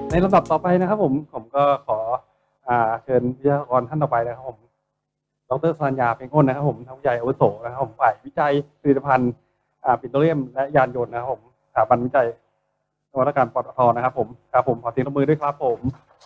ในลำดับต่อไปนะครับผมก็ขอเชิญวิทยากรท่านต่อไปนะครับผมดร.สรัญญา เพ็งอ้นนะครับผมท่านผู้ใหญ่อาวุโสนะครับผมฝ่ายวิจัยผลิตภัณฑ์ปิโตรเลียมและยานยนต์นะครับผมสถาบันวิจัยนวัตกรรมปตทนะครับผมขอเสียงปรบมือด้วยครับผม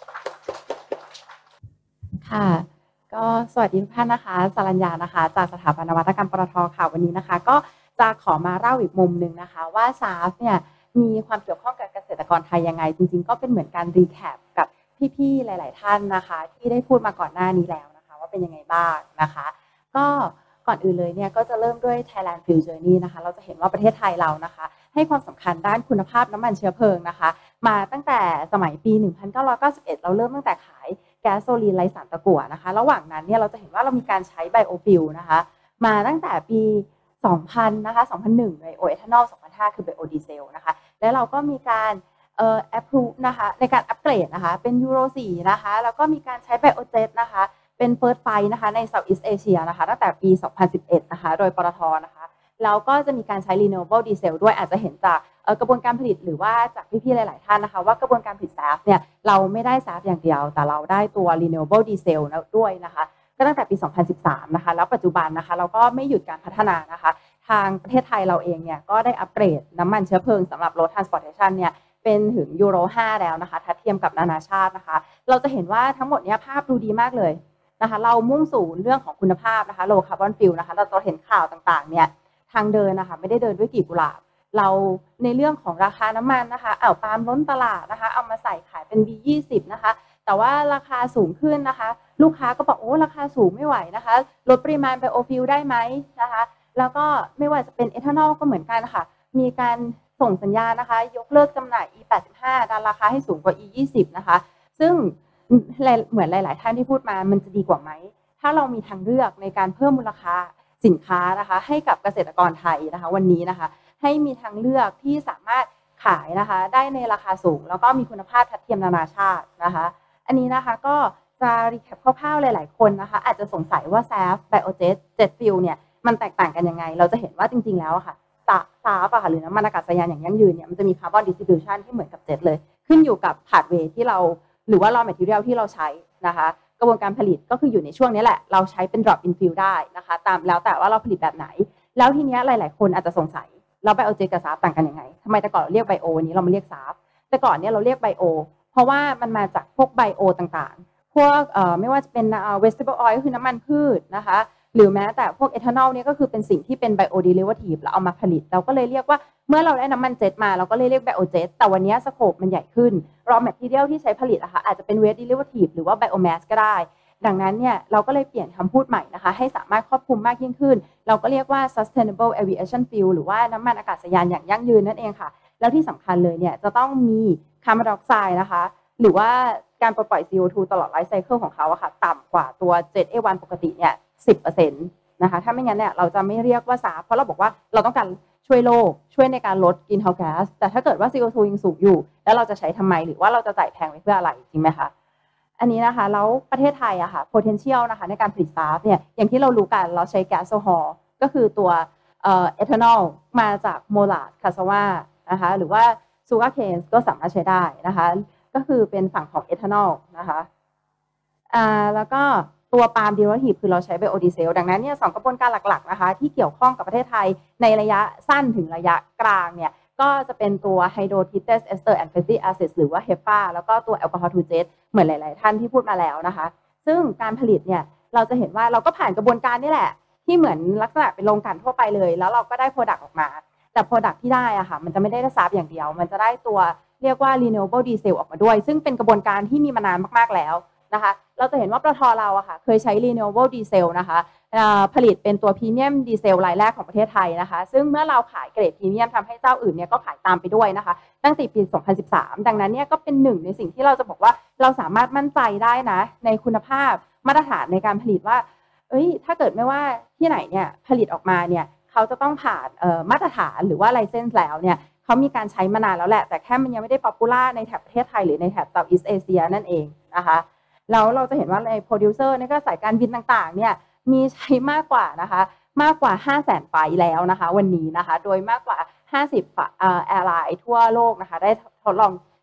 ค่ะก็สวัสดีทุกท่านนะคะสรัญญานะคะจากสถาบันนวัตกรรมปตทค่ะวันนี้นะคะก็จะขอมาเล่าอีกมุมหนึ่งนะคะว่า SAF เนี่ยมีความเกี่ยวข้องกับเกษตรกรไทยยังไงจริงๆก็เป็นเหมือนการรีแคปกับพี่ๆหลายๆท่านนะคะที่ได้พูดมาก่อนหน้านี้แล้วนะคะว่าเป็นยังไงบ้างนะคะก็ก่อนอื่นเลยเนี่ยก็จะเริ่มด้วย Thailand Fuel Journey นะคะเราจะเห็นว่าประเทศไทยเรานะคะให้ความสำคัญด้านคุณภาพน้ำมันเชื้อเพลิงนะคะมาตั้งแต่สมัยปี 1991 เราเริ่มตั้งแต่ขายแก๊สโซลีนไร้สารตะกั่วนะคะระหว่างนั้นเนี่ยเราจะเห็นว่าเรามีการใช้ไบโอฟิลนะคะมาตั้งแต่ปี 2000 นะคะ 2001 ไบโอเอทานอล 2005 คือไบโอดีเซลนะคะแล้วเราก็มีการapprove นะคะในการอัปเกรดนะคะเป็นยูโร 4 นะคะแล้วก็มีการใช้ไบโอเจ็ตนะคะเป็น First Flight นะคะใน Southeast Asia นะคะตั้งแต่ปี 2011 นะคะโดยปตทนะคะแล้วก็จะมีการใช้ renewable diesel ด้วยอาจจะเห็นจากกระบวนการผลิตหรือว่าจากพี่ๆหลายๆท่านนะคะว่ากระบวนการผลิต SAF เนี่ยเราไม่ได้ SAF อย่างเดียวแต่เราได้ตัว renewable diesel ด้วยนะคะก็ตั้งแต่ปี 2013 นะคะแล้วปัจจุบันนะคะเราก็ไม่หยุดการพัฒนานะคะทางประเทศไทยเราเองเนี่ยก็ได้อัปเกรดน้ำมันเชื้อเพลิงสำหรับ road transportation เนี่ยเป็นถึงยูโร 5 แล้วนะคะถ้าเทียมกับนานาชาตินะคะเราจะเห็นว่าทั้งหมดนี้ภาพดูดีมากเลยนะคะเรามุ่งสู่เรื่องของคุณภาพนะคะ low carbon fuel นะคะเราจะเห็นข่าวต่างๆเนี่ยทางเดินนะคะไม่ได้เดินด้วยกลีบกุหลาบเราในเรื่องของราคาน้ำมันนะคะปาล์มล้นตลาดนะคะเอามาใส่ขายเป็น B20 นะคะแต่ว่าราคาสูงขึ้นนะคะลูกค้าก็บอกโอ้ราคาสูงไม่ไหวนะคะลดปริมาณไบโอฟิลได้ไหมนะคะแล้วก็ไม่ว่าจะเป็นเอทานอลก็เหมือนกันค่ะมีการส่งสัญญาณนะคะยกเลิกจำหน่าย E85 ดันราคาให้สูงกว่า E20 นะคะซึ่งเหมือนหลายๆท่านที่พูดมามันจะดีกว่าไหมถ้าเรามีทางเลือกในการเพิ่มมูลค่าสินค้านะคะให้กับเกษตรกรไทยนะคะวันนี้นะคะให้มีทางเลือกที่สามารถขายนะคะได้ในราคาสูงแล้วก็มีคุณภาพทัดเทียมนานาชาตินะคะอันนี้นะคะก็จะรีแคปคร่าวๆหลายๆคนนะคะอาจจะสงสัยว่า SAF Biojet Jet Fuel เนี่ยมันแตกต่างกันยังไงเราจะเห็นว่าจริงๆแล้วค่ะSAF อะค่ะหรือน้ำมันอากาศยานอย่างยั่งยืนเนี่ยมันจะมีคาร์บอนดิสทริบิวชันที่เหมือนกับเจ็ตเลยขึ้นอยู่กับพาธเวย์ที่เราหรือว่า raw material ที่เราใช้นะคะกระบวนการผลิตก็คืออยู่ในช่วงนี้แหละเราใช้เป็น drop in fill ได้นะคะตามแล้วแต่ว่าเราผลิตแบบไหนแล้วทีนี้หลายๆคนอาจจะสงสัยแล้วไบโอเจตกับ SAF ต่างกันยังไงทำไมแต่ก่อนเราเรียกไบโอวันนี้เรามาเรียก SAF แต่ก่อนเนี่ยเราเรียกไบโอเพราะว่ามันมาจากพวกไบโอต่างๆพวกไม่ว่าจะเป็นvegetable oil ก็คือน้ำมันพืชนะคะหรือแม้แต่พวกเอทานอลเนี่ยก็คือเป็นสิ่งที่เป็นไบโอเดริเวทีฟแล้วเอามาผลิตเราก็เลยเรียกว่าเมื่อเราได้น้ำมันเจ็ตมาเราก็เลยเรียกไบโอเจ็ตแต่วันนี้สโคปมันใหญ่ขึ้น raw material ที่ใช้ผลิตนะคะอาจจะเป็น waste derivative หรือว่า biomass ก็ได้ดังนั้นเนี่ยเราก็เลยเปลี่ยนคำพูดใหม่นะคะให้สามารถครอบคลุมมากยิ่งขึ้นเราก็เรียกว่า sustainable aviation fuel หรือว่าน้ำมันอากาศยานอย่างยั่งยืนนั่นเองค่ะแล้วที่สำคัญเลยเนี่ยจะต้องมีคาร์บอนไดออกไซด์นะคะหรือว่าการปลดปล่อย CO2 ตลอดไลฟ์ไซเคิลของเขาอะค่ะต่ำกว่าตัว Jet A1 ปกติเนี่ย 10% นะคะถ้าไม่งั้นเนี่ยเราจะไม่เรียกว่าSAFเพราะเราบอกว่าเราต้องการช่วยโลกช่วยในการลดกรีนเฮาส์แก๊สแต่ถ้าเกิดว่า CO2 ยังสูงอยู่แล้วเราจะใช้ทำไมหรือว่าเราจะจ่ายแพงไปเพื่ออะไรจริงไหมคะอันนี้นะคะแล้วประเทศไทยอะค่ะ potential นะคะในการผลิตSAFเนี่ยอย่างที่เรารู้กันเราใช้แก๊สโซฮอลก็คือตัวเอทานอลมาจากโมลาร์ดคาซาวานะคะหรือว่าซูการ์เคนก็สามารถใช้ได้นะคะก็คือเป็นฝั่งของเอทานอลนะคะแล้วก็ตัวปาล์มเดริเวทีฟคือเราใช้ไบโอดีเซลดังนั้นเนี่ย2กระบวนการหลักๆนะคะที่เกี่ยวข้องกับประเทศไทยในระยะสั้นถึงระยะกลางเนี่ยก็จะเป็นตัวไฮโดรทิเตสเอสเตอร์แอนด์แฟตตี้แอซิดหรือว่าเฮปาแล้วก็ตัวแอลกอฮอล์ทูเจตเหมือนหลายๆท่านที่พูดมาแล้วนะคะซึ่งการผลิตเนี่ยเราจะเห็นว่าเราก็ผ่านกระบวนการนี่แหละที่เหมือนลักษณะเป็นโรงกลั่นทั่วไปเลยแล้วเราก็ได้โปรดักต์ออกมาแต่โปรดักต์ที่ได้อะค่ะมันจะไม่ได้SAFอย่างเดียวมันจะได้ตัวเรียกว่า renewable diesel ออกมาด้วยซึ่งเป็นกระบวนการที่มีมานานมากๆแล้วนะคะเราจะเห็นว่าปตทเราอะค่ะเคยใช้ renewable diesel นะคะผลิตเป็นตัวพรีเมียมดีเซลรายแรกของประเทศไทยนะคะซึ่งเมื่อเราขายเกรดพรีเมียมทำให้เจ้าอื่นเนี่ยก็ขายตามไปด้วยนะคะตั้งแต่ปี 2013 ดังนั้นเนี่ยก็เป็นหนึ่งในสิ่งที่เราจะบอกว่าเราสามารถมั่นใจได้นะในคุณภาพมาตรฐานในการผลิตว่าถ้าเกิดไม่ว่าที่ไหนเนี่ยผลิตออกมาเนี่ยเขาจะต้องผ่านมาตรฐานหรือว่าไลเซนส์แล้วเนี่ยเขามีการใช้มานานแล้วแหละแต่แค่มันยังไม่ได้ป๊อปปูล่าในแถบประเทศไทยหรือในแถบ Southeast Asia นั่นเองนะคะแล้วเราจะเห็นว่าในโปรดิวเซอร์ในก็สายการบินต่างๆเนี่ยมีใช้มากกว่านะคะมากกว่า 500,000 ไฟล์แล้วนะคะวันนี้นะคะโดยมากกว่า50แอร์ไลน์ทั่วโลกนะคะได้ทดลอง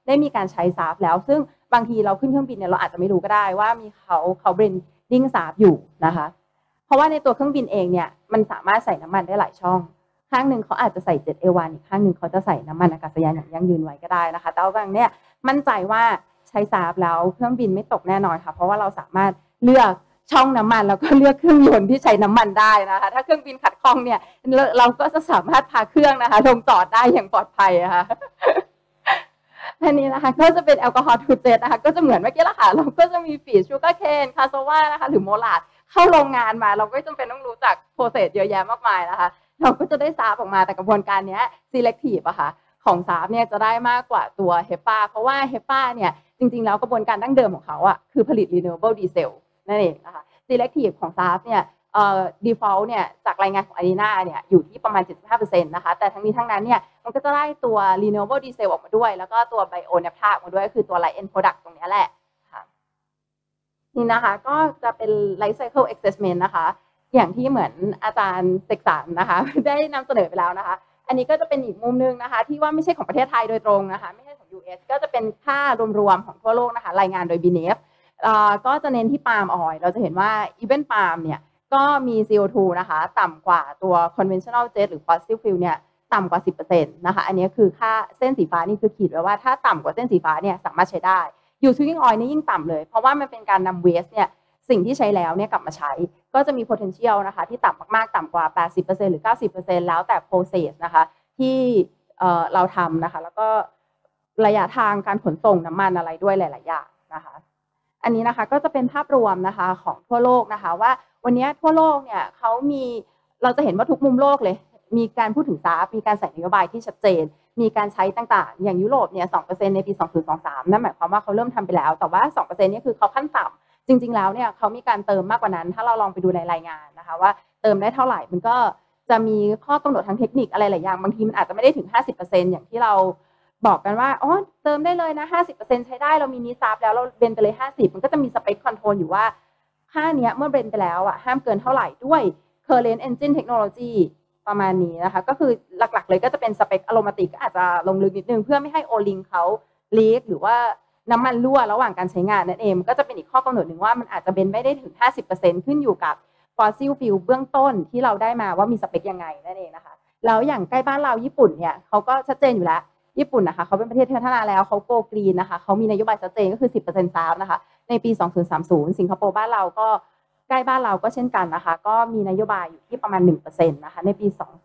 ได้มีการใช้ซาฟแล้วซึ่งบางทีเราขึ้นเครื่องบินเนี่ยเราอาจจะไม่รู้ก็ได้ว่ามีเขาเบรนดิ้งซาฟอยู่นะคะเพราะว่าในตัวเครื่องบินเองเนี่ยมันสามารถใส่น้ำมันได้หลายช่องข้างหนึ่งเขาอาจจะใส่เจ็ตA1อีกข้างหนึ่งเขาจะใส่น้ำมันอากาศยานอย่างยั่งยืนไว้ก็ได้นะคะแต่ว่าบางเนี่ยมั่นใจว่าใช้ซาฟแล้วเครื่องบินไม่ตกแน่นอนค่ะเพราะว่าเราสามารถเลือกช่องน้ำมันแล้วก็เลือกเครื่องยนต์ที่ใช้น้ำมันได้นะคะถ้าเครื่องบินขัดข้องเนี่ยเราก็จะสามารถพาเครื่องนะคะลงจอดได้อย่างปลอดภัยนะคะอันนี้นะคะก็จะเป็นแอลกอฮอล์ทูเจตนะคะก็จะเหมือนเมื่อกี้ละค่ะเราก็จะมีฟีดชูการ์เคนคาโซวานะคะหรือโมลาดเข้าโรงงานมาเราก็จำเป็นต้องรู้จักโปรเซสเยอะแยะมากมายนะคะเราก็จะได้ซาฟออกมาแต่กระบวนการนี้ selective อะค่ะของซาฟเนี่ยจะได้มากกว่าตัวเฮปาเพราะว่าเฮปาเนี่ยจริงๆแล้วกระบวนการดั้งเดิมของเขาอะคือผลิต renewable diesel นั่นเองนะคะ selective ของซาฟเนี่ยdefault เนี่ยจากรายงานของ Arena เนี่ยอยู่ที่ประมาณ 75% นะคะแต่ทั้งนี้ทั้งนั้นเนี่ยมันก็จะได้ตัว renewable diesel ออกมาด้วยแล้วก็ตัว bio naphtha ออกมาด้วยคือตัว light end product ตรงนี้แหละค่ะนี่นะคะก็จะเป็น life cycle assessment นะคะอย่างที่เหมือนอาจารย์เสกสรรนะคะได้นำเสนอไปแล้วนะคะอันนี้ก็จะเป็นอีกมุมนึงนะคะที่ว่าไม่ใช่ของประเทศไทยโดยตรงนะคะไม่ใช่ของ US ก็จะเป็นค่ารวมๆของทั่วโลกนะคะรายงานโดย BNEF ก็จะเน้นที่ปาล์มออยล์เราจะเห็นว่า even ปาล์มเนี่ยก็มี CO2 นะคะต่ำกว่าตัว conventional jet หรือ fossil fuel เนี่ยต่ำกว่า 10% นะคะอันนี้คือค่าเส้นสีฟ้านี่คือขีดไว้ว่าถ้าต่ำกว่าเส้นสีฟ้าเนี่ยสามารถใช้ได้อยู่ swinging oil นี่ยิ่งต่ำเลยเพราะว่ามันเป็นการนำ waste เนี่ยสิ่งที่ใช้แล้วเนี่ยกลับมาใช้ก็จะมี potential นะคะที่ต่ำมากๆต่ำกว่า 80% หรือ 90% แล้วแต่ process นะคะที่เราทำนะคะแล้วก็ระยะทางการขนส่งน้ำมันอะไรด้วยหลายๆอย่างนะคะอันนี้นะคะก็จะเป็นภาพรวมนะคะของทั่วโลกนะคะว่าวันนี้ทั่วโลกเนี่ยเขามีเราจะเห็นว่าทุกมุมโลกเลยมีการพูดถึงซาฟมีการใส่นโยบายที่ชัดเจนมีการใช้ต่างๆอย่างยุโรปเนี่ย 2% ในปี 2023 นั่นหมายความว่าเขาเริ่มทำไปแล้วแต่ว่า 2% นี่คือเขาขั้นต่ำจริงๆแล้วเนี่ยเขามีการเติมมากกว่านั้นถ้าเราลองไปดูในรายงานนะคะว่าเติมได้เท่าไหร่มันก็จะมีข้อกำหนดทางเทคนิคอะไรหลายอย่างบางทีมันอาจจะไม่ได้ถึง 50% อย่างที่เราบอกกันว่าอ๋อเติมได้เลยนะ 50% ใช้ได้เรามีนิซาฟแล้วเราเบนไปเลย50มันก็จะมีสเปคคอนโทรลอยู่ว่าค่านี้เมื่อเบนไปแล้วอ่ะห้ามเกินเท่าไหร่ด้วย current engine technology ประมาณนี้นะคะก็คือหลักๆเลยก็จะเป็นสเปคอโรมาติกก็อาจจะลงลึกนิดนึงเพื่อไม่ให้โอลิงเขาลีกหรือว่าน้ำมันรั่วระหว่างการใช้งานนั่นเองก็จะเป็นอีกข้อกำหนดหนึ่งว่ามันอาจจะเบนไม่ได้ถึง 50% ขึ้นอยู่กับ fossil fuel เบื้องต้นที่เราได้มาว่ามีสเปคยังไงนั่นเองนะคะแล้วอย่างใกล้บ้านเราญี่ปุ่นเนี่ยเขาก็ชัดเจนอยู่แล้วญี่ปุ่นนะคะเขาเป็นประเทศที่พัฒนาแล้วเขาโกกรีนนะคะเขามีนโยบายชัดเจนก็คือ 10% ซาฟนะคะในปี 2030 สิงคโปร์บ้านเราก็ใกล้บ้านเราก็เช่นกันนะคะก็มีนโยบายอยู่ที่ประมาณ 1% นะคะในปี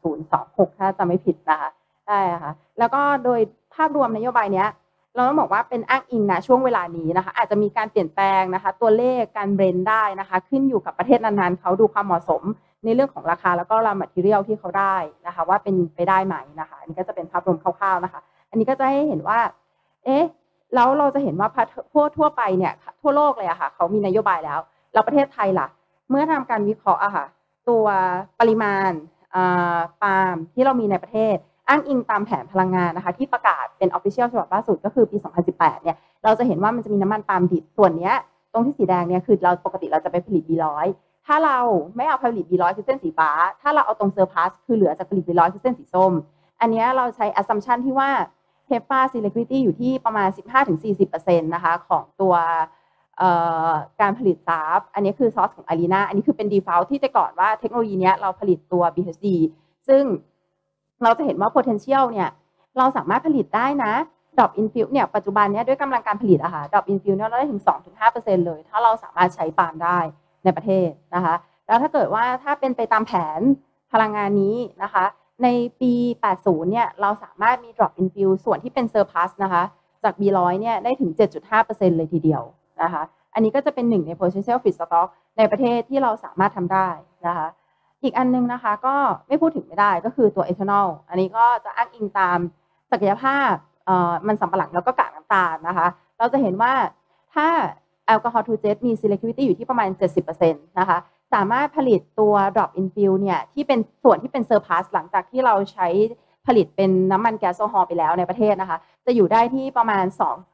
2026 ถ้าจะไม่ผิดนะคะได้ค่ะแล้วก็โดยภาพรวมนโยบายเนี้ยเราต้องบอกว่าเป็นอ้างอิงนะช่วงเวลานี้นะคะอาจจะมีการเปลี่ยนแปลงนะคะตัวเลขการเบรนได้นะคะขึ้นอยู่กับประเทศนั้นๆเขาดูความเหมาะสมในเรื่องของราคาแล้วก็ราแมททีเรียลที่เขาได้นะคะว่าเป็นไปได้ไหมนะคะอันนี้ก็จะเป็นภาพรวมคร่าวๆนะคะอันนี้ก็จะให้เห็นว่าเอ๊ะแล้วเราจะเห็นว่าทั่วไปเนี่ยทั่วโลกเลยอะค่ะเขามีนโยบายแล้วประเทศไทยล่ะเมื่อทำการวิเคราะห์อะค่ะตัวปริมาณปาล์มที่เรามีในประเทศอ้างอิงตามแผนพลังงานนะคะที่ประกาศเป็น Official ฉบับล่าสุดก็คือปี 2018 เนี่ยเราจะเห็นว่ามันจะมีน้ำมันปาล์มดิบส่วนนี้ตรงที่สีแดงเนี่ยคือเราปกติเราจะไปผลิต B100 ถ้าเราไม่เอาผลิต B100 คือเส้นสีฟ้าถ้าเราเอาตรงเซอร์พาสคือเหลือจากผลิต B100 คือเส้นสีส้มอันนี้เราใช้ assumption ที่ว่า HEPA selectivity อยู่ที่ประมาณ 15-40% นะคะของตัวการผลิตซาฟอันนี้คือซอสของ Arena อันนี้คือเป็น default ที่แต่ก่อนว่าเทคโนโลยีนี้เราผลิตตัว BHD ซึ่งเราจะเห็นว่า potential เนี่ยเราสามารถผลิตได้นะ drop in fuel เนี่ยปัจจุบันนี้ด้วยกำลังการผลิตอะค่ะ drop in fuel เนี่ยเราได้ถึง 2-5% เลยถ้าเราสามารถใช้ปาล์มได้ในประเทศนะคะแล้วถ้าเกิดว่าถ้าเป็นไปตามแผนพลังงานนี้นะคะในปี 80 เนี่ยเราสามารถมี drop in fuel ส่วนที่เป็น surplus นะคะจาก B100 เนี่ยได้ถึง 7.5% เลยทีเดียวนะคะอันนี้ก็จะเป็นหนึ่งใน potential feedstock ในประเทศที่เราสามารถทำได้นะคะอีกอันนึงนะคะก็ไม่พูดถึงไม่ได้ก็คือตัว ethanol อันนี้ก็จะอ้างอิงตามศักยภาพมันสำปะหลังแล้วก็กากน้ำตาลนะคะเราจะเห็นว่าถ้าแอลกอฮอล์ทูเจตมี selectivity อยู่ที่ประมาณ 70% นะคะสามารถผลิตตัว drop in fuel เนี่ยที่เป็นส่วนที่เป็น surplus หลังจากที่เราใช้ผลิตเป็นน้ำมันแก๊สโซฮอล์ไปแล้วในประเทศนะคะจะอยู่ได้ที่ประมาณ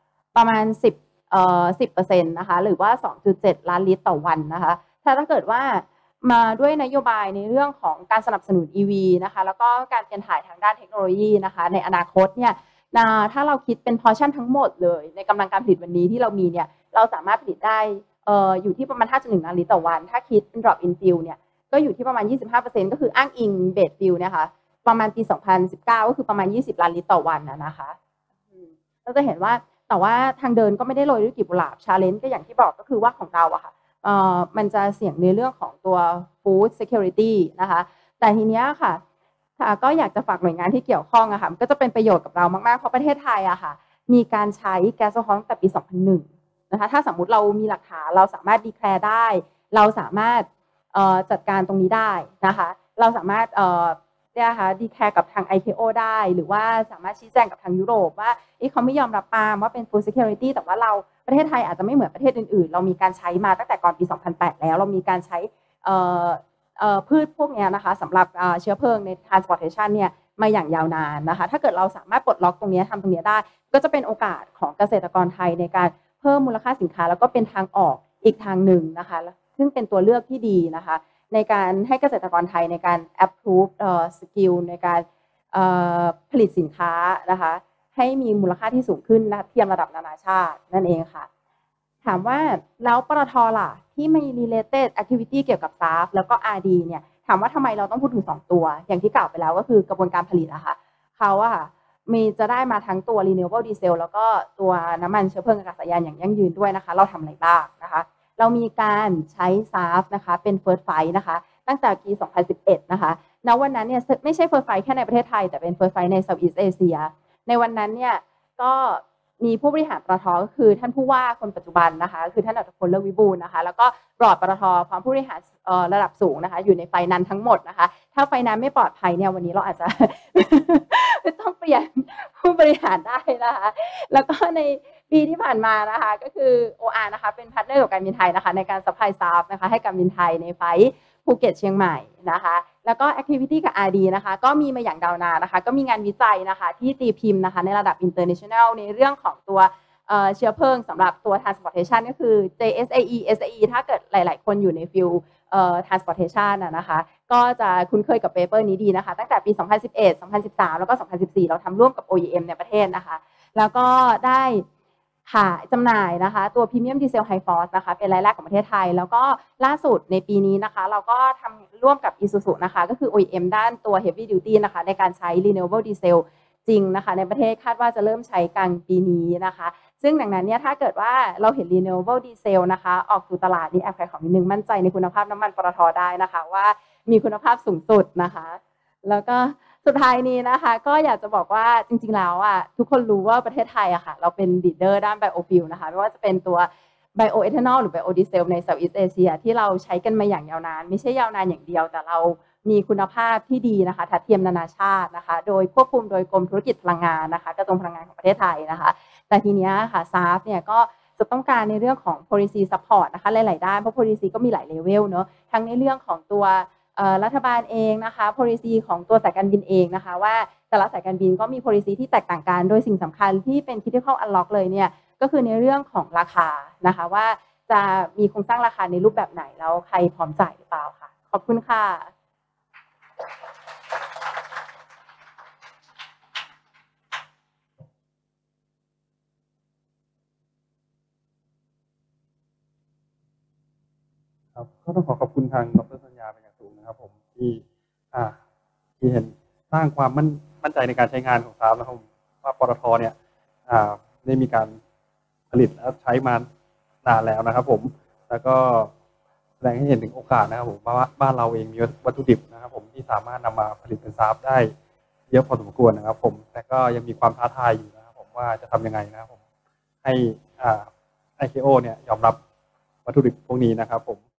10% นะคะหรือว่า 2.7 ล้านลิตรต่อวันนะคะถ้าเกิดว่ามาด้วยนโยบายในเรื่องของการสนับสนุน EV นะคะแล้วก็การเปลี่ยนถ่ายทางด้านเทคโนโลยีนะคะในอนาคตเนี่ยถ้าเราคิดเป็นพอร์ชั่นทั้งหมดเลยในกำลังการผลิตวันนี้ที่เรามีเนี่ยเราสามารถผลิตได้อยู่ที่ประมาณ 5.1 ล้านลิตรต่อวันถ้าคิดเป็น drop in fill เนี่ยก็อยู่ที่ประมาณ 25% ก็คืออ้างอิงเบสฟิลเนี่ยค่ะประมาณปี 2019 ก็คือประมาณ 20 ล้านลิตรต่อวันนะคะเราจะเห็นว่าแต่ว่าทางเดินก็ไม่ได้โรยด้วยกลีบกุหลาบ challenge ก็อย่างที่บอกก็คือว่าของเราอะค่ะมันจะเสี่ยงในเรื่องของตัว food security นะคะแต่ทีเนี้ยค่ะก็อยากจะฝากหน่วยงานที่เกี่ยวข้องอะค่ะก็จะเป็นประโยชน์กับเรามากๆเพราะประเทศไทยอะค่ะมีการใช้แก๊สโซฮอลตั้งแต่ปี 2001 นะคะถ้าสมมุติเรามีหลักฐานเราสามารถดีแคลร์ได้เราสามารถจัดการตรงนี้ได้นะคะเราสามารถเนี่ยค่ะดีแคลร์กับทาง ICAO ได้หรือว่าสามารถชี้แจงกับทางยุโรปว่าเขาไม่ยอมรับปาล์มว่าเป็น food security แต่ว่าเราประเทศไทยอาจจะไม่เหมือนประเทศอื่นๆเรามีการใช้มาตั้งแต่ก่อนปี 2008 แล้วเรามีการใช้พืชพวกนี้นะคะสำหรับเชื้อเพลิงใน transportation เนี่ยมาอย่างยาวนานนะคะถ้าเกิดเราสามารถปลดล็อกตรงนี้ทำตรงนี้ได้ก็จะเป็นโอกาสของเกษตรกรไทยในการเพิ่มมูลค่าสินค้าแล้วก็เป็นทางออกอีกทางหนึ่งนะคะซึ่งเป็นตัวเลือกที่ดีนะคะในการให้เกษตรกรไทยในการ approve สกิลในการผลิตสินค้านะคะให้มีมูลค่าที่สูงขึ้นนะเทียมระดับนานาชาตินั่นเองค่ะถามว่าแล้วปตท.ล่ะที่มี related activity เกี่ยวกับ SAF แล้วก็ RD เนี่ยถามว่าทำไมเราต้องพูดถึง2ตัวอย่างที่กล่าวไปแล้วก็คือกระบวนการผลิตอะค่ะเขาอะมีจะได้มาทั้งตัว renewable diesel แล้วก็ตัวน้ำมันเชื้อเพลิงอากาศยานอย่างยั่งยืนด้วยนะคะเราทำอะไรบ้างนะคะเรามีการใช้ SAF นะคะเป็น first fight นะคะตั้งแต่ปี 2011 นะคะณวันนั้นเนี่ยไม่ใช่ first fight แค่ในประเทศไทยแต่เป็น first fight ใน Southeast Asia ในวันนั้นเนี่ยก็มีผู้บริหารปตท.ก็คือท่านผู้ว่าคนปัจจุบันนะคะคือท่านอัตพล เลิศวิบูลย์นะคะแล้วก็บอร์ดปตท.พร้อมผู้บริหารระดับสูงนะคะอยู่ในไฟนั้นทั้งหมดนะคะถ้าไฟนั้นไม่ปลอดภัยเนี่ยวันนี้เราอาจจะ ต้องเปลี่ยนผู้บริหารได้นะคะแล้วก็ในปีที่ผ่านมานะคะก็คือ OR นะคะเป็นพาร์ทเนอร์กับการบินไทยนะคะในการซัพพลายซาฟนะคะให้การบินไทยในไฟภูเก็ตเชียงใหม่นะคะแล้วก็ activity กับ RD นะคะก็มีมาอย่างยาวนานนะคะก็มีงานวิจัยนะคะที่ตีพิมพ์นะคะในระดับ international ในเรื่องของตัวเชื้อเพลิงสำหรับตัว transportation ก็คือ JSAE SAE ถ้าเกิดหลายๆคนอยู่ในฟิลtransportation นะคะก็จะคุ้นเคยกับเปเปอร์นี้ดีนะคะตั้งแต่ปี 2011 2013 แล้วก็ 2014 เราทำร่วมกับ OEM ในประเทศนะคะแล้วก็ได้ขายจำหน่ายนะคะตัว Premium Diesel High Force นะคะเป็นรายแรกของประเทศไทยแล้วก็ล่าสุดในปีนี้นะคะเราก็ทำร่วมกับ Isuzu นะคะก็คือ OEM ด้านตัว Heavy Duty นะคะในการใช้ Renewable Diesel จริงนะคะในประเทศคาดว่าจะเริ่มใช้กลางปีนี้นะคะซึ่งดังนั้นเนี่ยถ้าเกิดว่าเราเห็น Renewable Diesel นะคะออกสู่ตลาดนี้แอบขายของนิดนึงมั่นใจในคุณภาพน้ำมันปตท.ได้นะคะว่ามีคุณภาพสูงสุดนะคะแล้วก็สุดท้ายนี้นะคะก็อยากจะบอกว่าจริงๆแล้วอ่ะทุกคนรู้ว่าประเทศไทยอะค่ะเราเป็นลีดเดอร์ด้านไบโอฟิลนะคะไม่ว่าจะเป็นตัวไบโอเอทานอลหรือไบโอดีเซลในเซาท์อีสต์เอเชียที่เราใช้กันมาอย่างยาวนานไม่ใช่ยาวนานอย่างเดียวแต่เรามีคุณภาพที่ดีนะคะทัดเทียมนานาชาตินะคะโดยควบคุมโดยกรมธุรกิจพลังงานนะคะกระทรวงพลังงานของประเทศไทยนะคะแต่ทีนี้ค่ะซาฟเนี่ยก็จะต้องการในเรื่องของ policy support นะคะหลายๆด้านเพราะ policy ก็มีหลายเลเวลเนอะทั้งในเรื่องของตัวรัฐบาลเองนะคะ policy ของตัวสายการบินเองนะคะว่าแต่ละสายการบินก็มี policy ที่แตกต่างกันโดยสิ่งสำคัญที่เป็น critical unlock เลยเนี่ยก็คือในเรื่องของราคานะคะว่าจะมีโครงสร้างราคาในรูปแบบไหนแล้วใครพร้อมจ่ายหรือเปล่าค่ะขอบคุณค่ะครับก็ต้องขอบคุณทางดร.สัญญาเป็นอย่างสูงนะครับผมที่เห็นสร้างความมั่นใจในการใช้งานของซาฟนะครับว่าปตท.เนี่ยได้มีการผลิตและใช้มานานแล้วนะครับผมแล้วก็แสดงให้เห็นถึงโอกาสนะครับผมว่าบ้านเราเองมีวัตถุดิบนะครับผมที่สามารถนำมาผลิตเป็นซาฟได้เยอะพอสมควรนะครับผมแต่ก็ยังมีความท้าทายอยู่นะครับผมว่าจะทำยังไงนะครับผมให้ICAO เนี่ยยอมรับวัตถุดิบพวกนี้นะครับผม